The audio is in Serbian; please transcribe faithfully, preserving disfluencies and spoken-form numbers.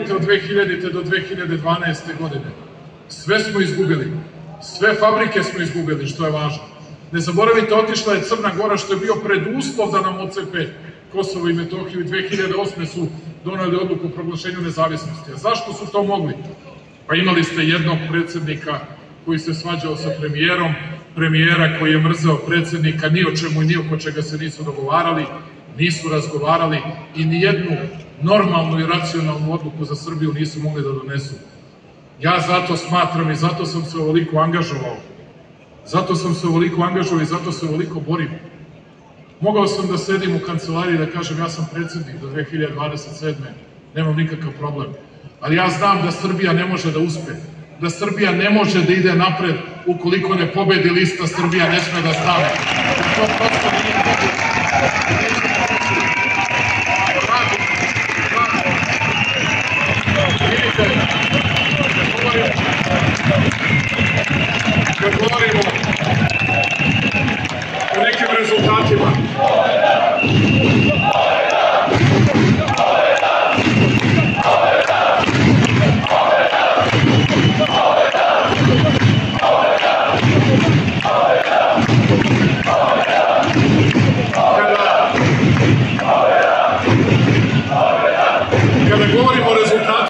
zaboravite od dve hiljadite do dve hiljade dvanaeste. godine. Sve smo izgubili. Sve fabrike smo izgubili, što je važno. Ne zaboravite, otišla je Crna Gora, što je bio preduslov da nam ocepe Kosovo i Metohiju, i dve hiljade osme. su doneli odluku o proglašenju nezavisnosti. A zašto su to mogli? Pa imali ste jednog predsednika koji se svađao sa premijerom, premijera koji je mrzeo predsednika, ni o čemu i ni oko čega se nisu dogovarali, nisu razgovarali i ni jednu normalnu i racionalnu odluku za Srbiju nisu mogli da donesu. Ja zato smatram i zato sam se ovoliko angažovao. Zato sam se ovoliko angažovao i zato se ovoliko borim. Mogao sam da sedim u kancelariji i da kažem ja sam predsednik do dve hiljade dvadeset sedme. Nemam nikakav problem. Ali ja znam da Srbija ne može da uspe. Da Srbija ne može da ide napred ukoliko ne pobedi lista Srbija ne sme da stane. To prosto nije moguće.